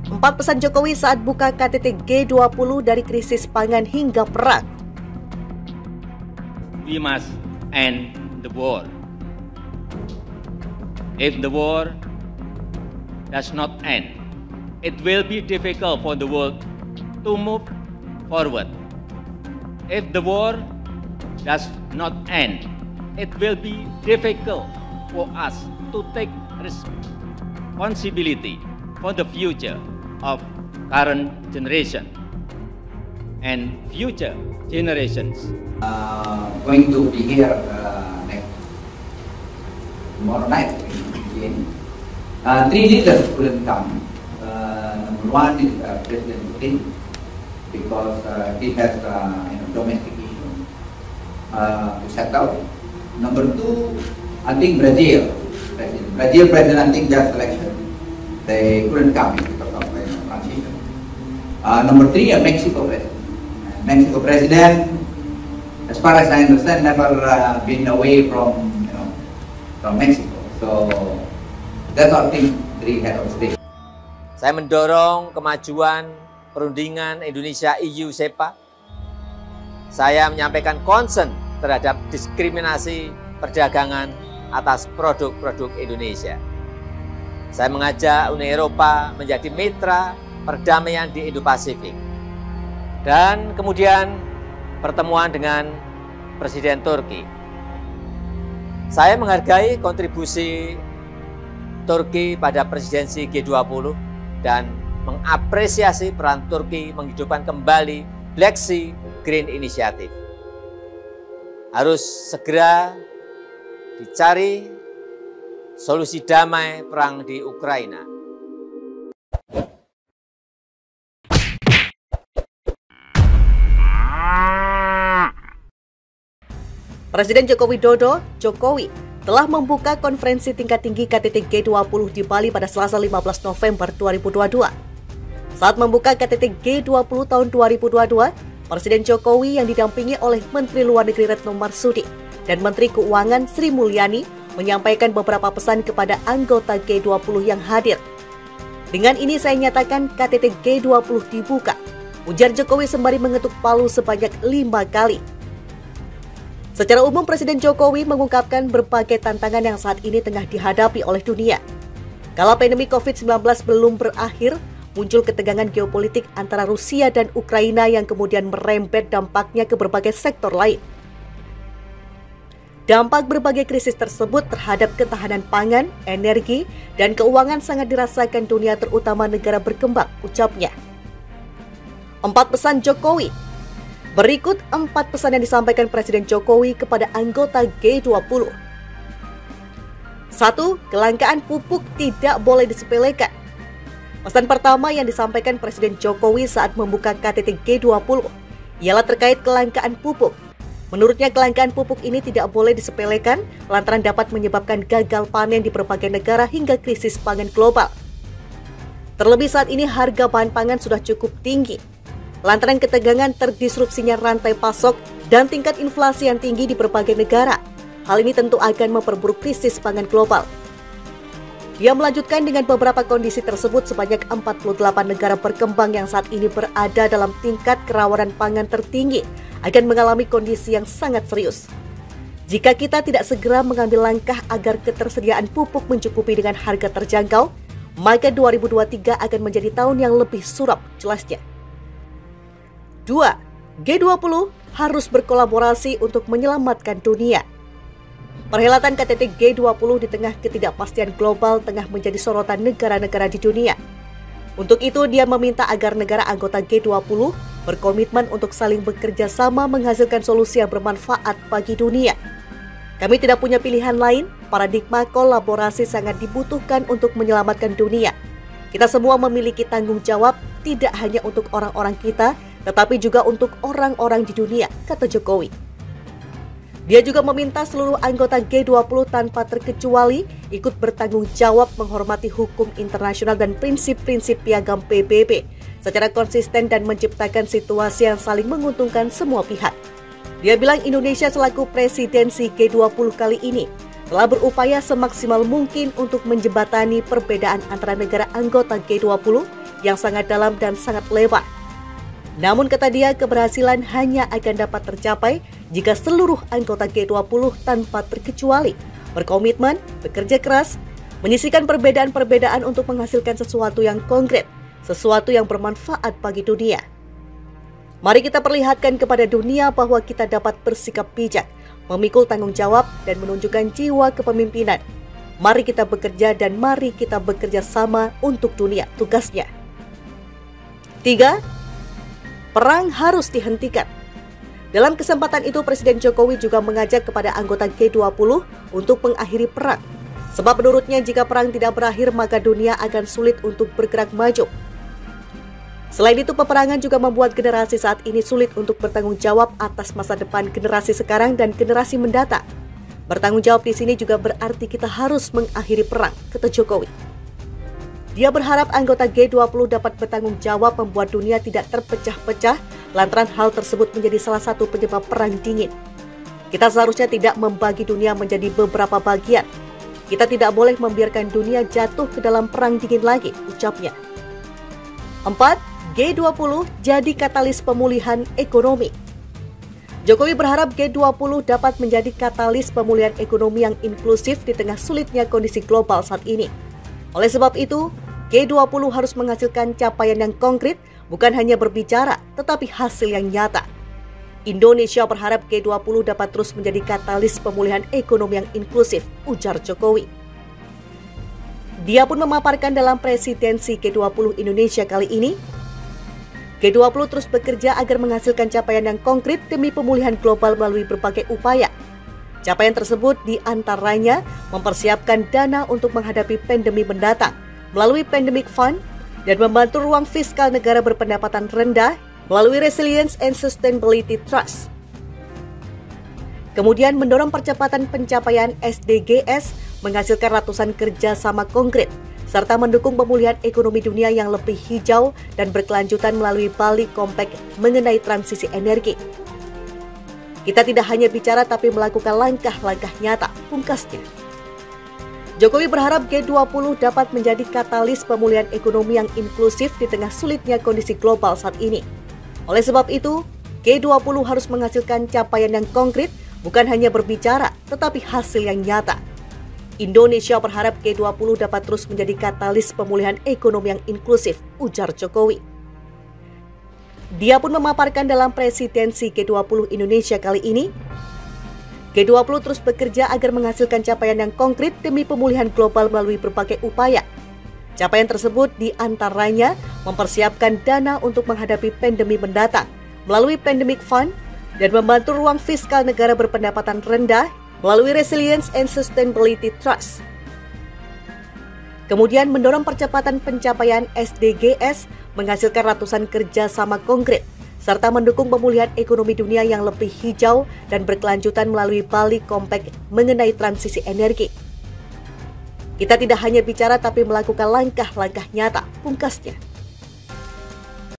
4 pesan Jokowi saat buka KTT G20 dari krisis pangan hingga perang. We must end the war. If the war does not end, it will be difficult for the world to move forward. If the war does not end, it will be difficult for us to take responsibility for the future of current generation and future generations. Going to be here next tomorrow night again. 3 leaders couldn't come. Number one is President Putin because he has domestic issue to settle. Number 2, I think Brazil president I think just election. They couldn't come because of transition. Number 3, Mexico president. Mexico president, as far as I understand, never been away from Mexico. So that's our thing. 3 head of state. Saya mendorong kemajuan perundingan Indonesia-EU SEPA. Saya menyampaikan concern terhadap diskriminasi perdagangan atas produk-produk Indonesia. Saya mengajak Uni Eropa menjadi mitra perdamaian di Indo-Pasifik. Dan kemudian pertemuan dengan Presiden Turki. Saya menghargai kontribusi Turki pada presidensi G20 dan mengapresiasi peran Turki menghidupkan kembali Black Sea Green Initiative. Harus segera dicari solusi damai perang di Ukraina. Presiden Joko Widodo, Jokowi, telah membuka konferensi tingkat tinggi KTT G20 di Bali pada Selasa 15 November 2022. Saat membuka KTT G20 tahun 2022, Presiden Jokowi yang didampingi oleh Menteri Luar Negeri Retno Marsudi dan Menteri Keuangan Sri Mulyani menyampaikan beberapa pesan kepada anggota G20 yang hadir. Dengan ini saya nyatakan KTT G20 dibuka, ujar Jokowi sembari mengetuk palu sebanyak 5 kali. Secara umum, Presiden Jokowi mengungkapkan berbagai tantangan yang saat ini tengah dihadapi oleh dunia. Kala pandemi COVID-19 belum berakhir, muncul ketegangan geopolitik antara Rusia dan Ukraina yang kemudian merembet dampaknya ke berbagai sektor lain. Dampak berbagai krisis tersebut terhadap ketahanan pangan, energi, dan keuangan sangat dirasakan dunia terutama negara berkembang, ucapnya. 4 pesan Jokowi. Berikut 4 pesan yang disampaikan Presiden Jokowi kepada anggota G20. 1. Kelangkaan pupuk tidak boleh disepelekan. Pesan pertama yang disampaikan Presiden Jokowi saat membuka KTT G20 ialah terkait kelangkaan pupuk. Menurutnya kelangkaan pupuk ini tidak boleh disepelekan lantaran dapat menyebabkan gagal panen di berbagai negara hingga krisis pangan global. Terlebih saat ini harga bahan pangan sudah cukup tinggi lantaran ketegangan terdisrupsinya rantai pasok dan tingkat inflasi yang tinggi di berbagai negara. Hal ini tentu akan memperburuk krisis pangan global. Dia melanjutkan dengan beberapa kondisi tersebut sebanyak 48 negara berkembang yang saat ini berada dalam tingkat kerawanan pangan tertinggi akan mengalami kondisi yang sangat serius. Jika kita tidak segera mengambil langkah agar ketersediaan pupuk mencukupi dengan harga terjangkau, maka 2023 akan menjadi tahun yang lebih suram, jelasnya. 2. G20 harus berkolaborasi untuk menyelamatkan dunia. Perhelatan KTT G20 di tengah ketidakpastian global tengah menjadi sorotan negara-negara di dunia. Untuk itu, dia meminta agar negara anggota G20 berkomitmen untuk saling bekerja sama menghasilkan solusi yang bermanfaat bagi dunia. Kami tidak punya pilihan lain, paradigma kolaborasi sangat dibutuhkan untuk menyelamatkan dunia. Kita semua memiliki tanggung jawab tidak hanya untuk orang-orang kita, tetapi juga untuk orang-orang di dunia, kata Jokowi. Dia juga meminta seluruh anggota G20 tanpa terkecuali ikut bertanggung jawab menghormati hukum internasional dan prinsip-prinsip piagam PBB secara konsisten dan menciptakan situasi yang saling menguntungkan semua pihak. Dia bilang Indonesia selaku presidensi G20 kali ini telah berupaya semaksimal mungkin untuk menjembatani perbedaan antara negara anggota G20 yang sangat dalam dan sangat lebar. Namun kata dia, keberhasilan hanya akan dapat tercapai jika seluruh anggota G20 tanpa terkecuali berkomitmen, bekerja keras, menyisihkan perbedaan-perbedaan untuk menghasilkan sesuatu yang konkret, sesuatu yang bermanfaat bagi dunia. Mari kita perlihatkan kepada dunia bahwa kita dapat bersikap bijak, memikul tanggung jawab, dan menunjukkan jiwa kepemimpinan. Mari kita bekerja dan mari kita bekerja sama untuk dunia, tugasnya. 3. Perang harus dihentikan. Dalam kesempatan itu, Presiden Jokowi juga mengajak kepada anggota G20 untuk mengakhiri perang. Sebab menurutnya jika perang tidak berakhir, maka dunia akan sulit untuk bergerak maju. Selain itu, peperangan juga membuat generasi saat ini sulit untuk bertanggung jawab atas masa depan generasi sekarang dan generasi mendatang. Bertanggung jawab di sini juga berarti kita harus mengakhiri perang, kata Jokowi. Dia berharap anggota G20 dapat bertanggung jawab membuat dunia tidak terpecah-pecah lantaran hal tersebut menjadi salah satu penyebab perang dingin. Kita seharusnya tidak membagi dunia menjadi beberapa bagian. Kita tidak boleh membiarkan dunia jatuh ke dalam perang dingin lagi, ucapnya. 4. G20 jadi katalis pemulihan ekonomi. Jokowi berharap G20 dapat menjadi katalis pemulihan ekonomi yang inklusif di tengah sulitnya kondisi global saat ini. Oleh sebab itu, G20 harus menghasilkan capaian yang konkret, bukan hanya berbicara, tetapi hasil yang nyata. Indonesia berharap G20 dapat terus menjadi katalis pemulihan ekonomi yang inklusif, ujar Jokowi. Dia pun memaparkan dalam presidensi G20 Indonesia kali ini, G20 terus bekerja agar menghasilkan capaian yang konkret demi pemulihan global melalui berbagai upaya. Capaian tersebut diantaranya mempersiapkan dana untuk menghadapi pandemi mendatang melalui Pandemic Fund dan membantu ruang fiskal negara berpendapatan rendah melalui Resilience and Sustainability Trust. Kemudian mendorong percepatan pencapaian SDGs, menghasilkan ratusan kerjasama konkret, serta mendukung pemulihan ekonomi dunia yang lebih hijau dan berkelanjutan melalui Bali Compact mengenai transisi energi. Kita tidak hanya bicara tapi melakukan langkah-langkah nyata, pungkasnya. Jokowi berharap G20 dapat menjadi katalis pemulihan ekonomi yang inklusif di tengah sulitnya kondisi global saat ini. Oleh sebab itu, G20 harus menghasilkan capaian yang konkret, bukan hanya berbicara, tetapi hasil yang nyata. Indonesia berharap G20 dapat terus menjadi katalis pemulihan ekonomi yang inklusif, ujar Jokowi. Dia pun memaparkan dalam presidensi G20 Indonesia kali ini, G20 terus bekerja agar menghasilkan capaian yang konkret demi pemulihan global melalui berbagai upaya. Capaian tersebut diantaranya mempersiapkan dana untuk menghadapi pandemi mendatang melalui Pandemic Fund dan membantu ruang fiskal negara berpendapatan rendah melalui Resilience and Sustainability Trust. Kemudian mendorong percepatan pencapaian SDGs, menghasilkan ratusan kerjasama konkret, serta mendukung pemulihan ekonomi dunia yang lebih hijau dan berkelanjutan melalui Bali Compact mengenai transisi energi. Kita tidak hanya bicara tapi melakukan langkah-langkah nyata, pungkasnya.